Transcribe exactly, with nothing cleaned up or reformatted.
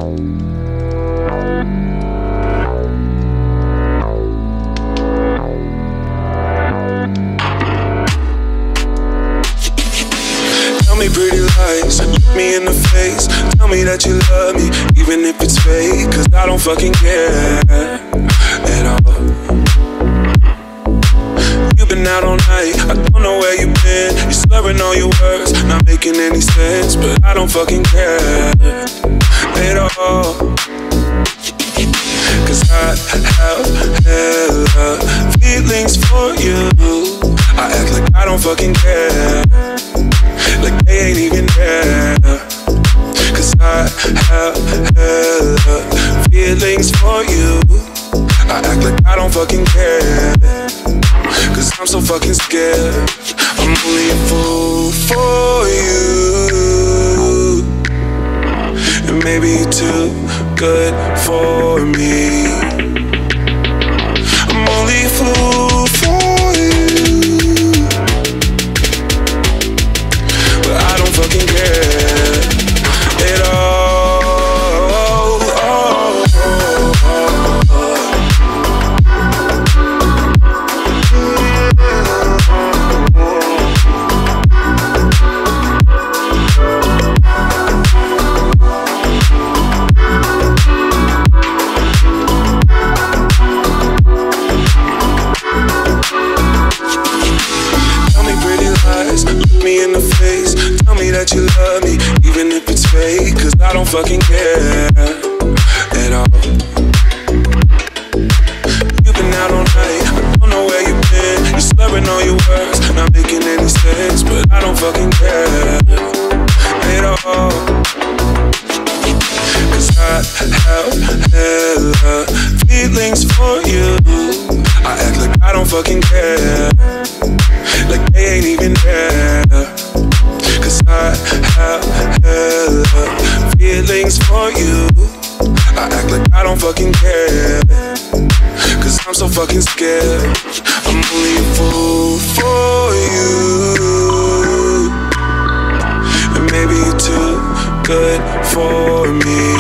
Me pretty lies, look me in the face, tell me that you love me, even if it's fake, cause I don't fucking care at all. You've been out all night, I don't know where you've been, you're slurring all your words, not making any sense, but I don't fucking care at all. Cause I have hella feelings for you, I act like I don't fucking care, like they ain't even there. Cause I have hella feelings for you, I act like I don't fucking care, cause I'm so fucking scared. I'm only a fool for you, and maybe you're too good for me. I'm only a fool for you, but I don't fucking care at all. In the face, tell me that you love me, even if it's fake, cause I don't fucking care at all. You've been out all night, I don't know where you've been, you're slurring all your words, not making any sense, but I don't fucking care at all. Cause I have hella feelings for you, I act like I don't fucking care, like they ain't even there. Cause I have hella feelings for you, I act like I don't fucking care, cause I'm so fucking scared. I'm only a fool for you, and maybe you're too good for me.